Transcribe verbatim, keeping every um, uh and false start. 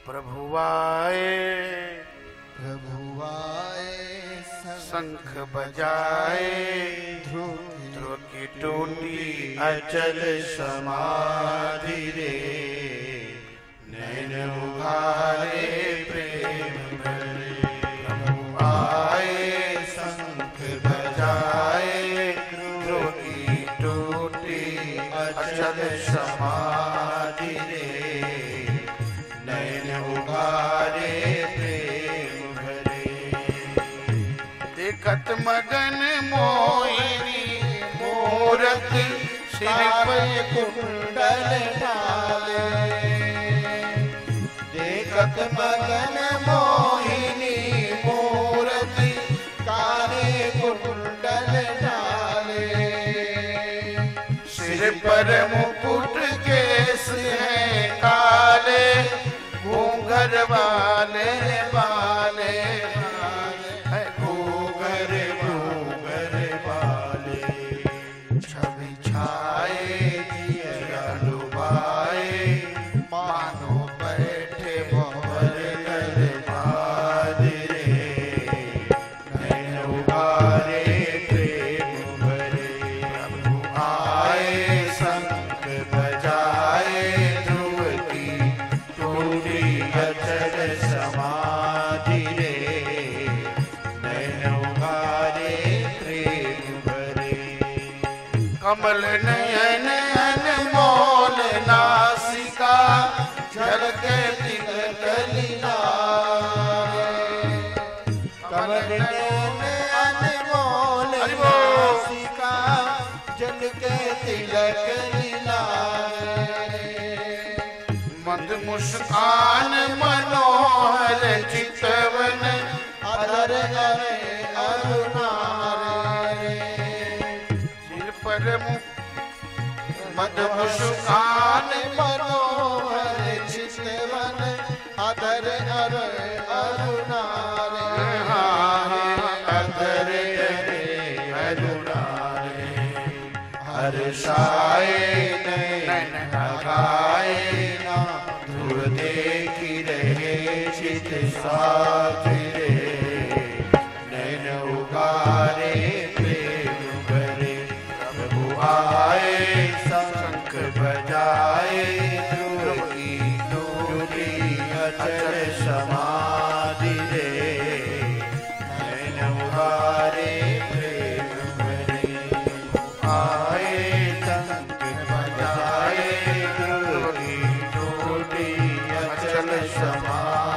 प्रभु आए प्रभु आए शंख बजाए ध्रुव की टूटी अचल समाधि रे नैन उघारे प्रेम भरे। प्रभु आए शंख बजाए ध्रुव की टूटी अचल समाधि रे नैन उघारे प्रेम भरे। देखत मगन मोहिनी मूरत सिर पर कुंडल डाले। देखत मगन मोहिनी मूरत काले कुंडल डाले। सिर पर मुकुट केस है काले घूंघर वाले वाले है घूंघर घूंघर वाले। छवि छाए जिया डुबाए मानो बैठे भंवर कर रे नैन उबारे प्रेम भरे। प्रभु आए शंख बजाए ध्रुव की टूटी अचल समाधि रे नैन उबारे प्रेम भरे। कमल नयन अनमोल नासिका झलके तिलक लीलाए। कमल नयन अनमोल नासिका जल के तिलक लीलाए। मंद मुस्कान मनोहर चितवन अधर हरे अरुणारे। सिर पर मद मुस्कान मनोहर चितवन अधर हरे अरुणारे। अधर अरुणारे हर्षाए नैन लगाए ध्रुव देखी रहे चित साथी रे नैन उगारे प्रेम भरे। प्रभु आए शंख बजाए ध्रुव की टूटी अचल समाधि रे नैन उगारे प्रेम भरे। आए शंख बजाए ध्रुव की टूटी अचल समाधि